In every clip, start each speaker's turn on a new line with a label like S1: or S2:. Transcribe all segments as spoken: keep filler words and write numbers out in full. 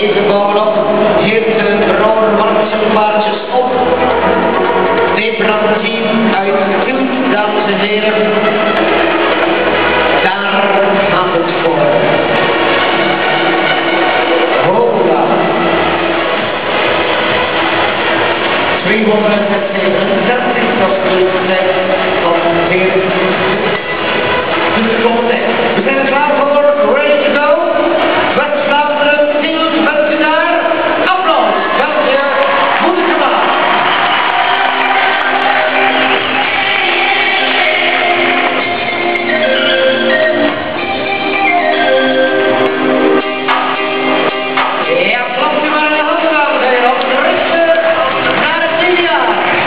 S1: Even bovenop heeft de rode marktpaardjes op. Twee brandteam uit Tielt, dames en heren. Daar gaat het voor. Hola. tweehonderdzevenendertig, dat is de tijd van veertien. Dus komt het. We zijn er klaar voor. Ready to go. West-Vlaanderen, Tielt, bent u daar? Applaus. Dank je. Moeilijke maat. Ja, klopt u maar in de hand, dames en heren. Op de rechter naar het Tia.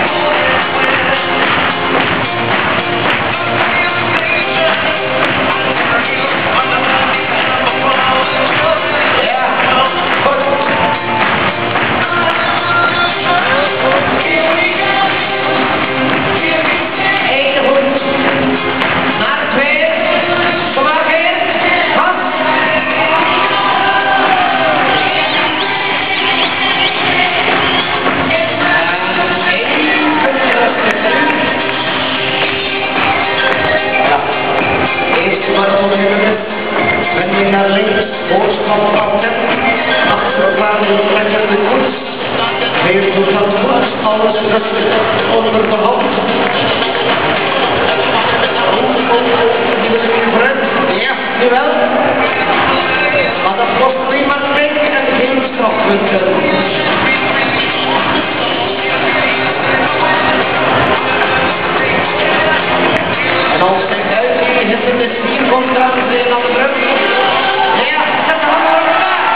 S1: Alles rustig onder de hand. Ja, nu wel. Maar dat kost alleen maar tijd en geen strafpunten. En als het uitgeven is in de vier komt, dan zijn we aan de druk. Ja, zet de hand op.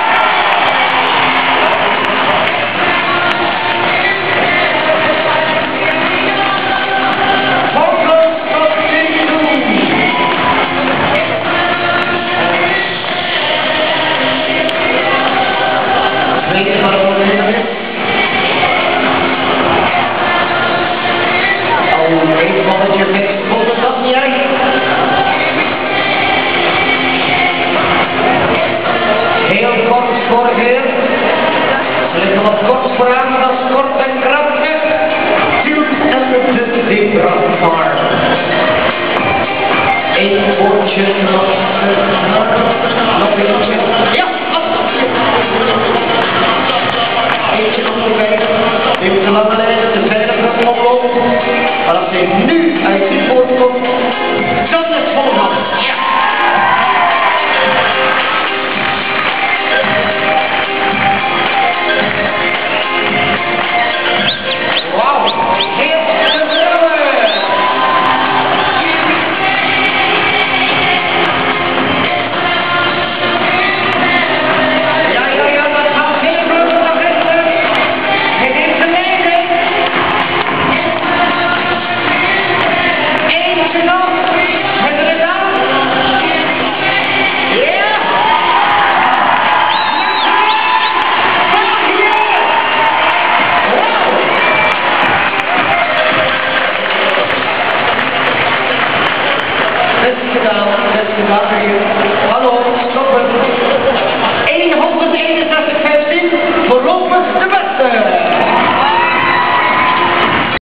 S1: Heel kort voorgeven. Ze liggen wat kort vooraan, dat is kort en krachtig. Tielt en de Zebra Farm. Eén woordje nog.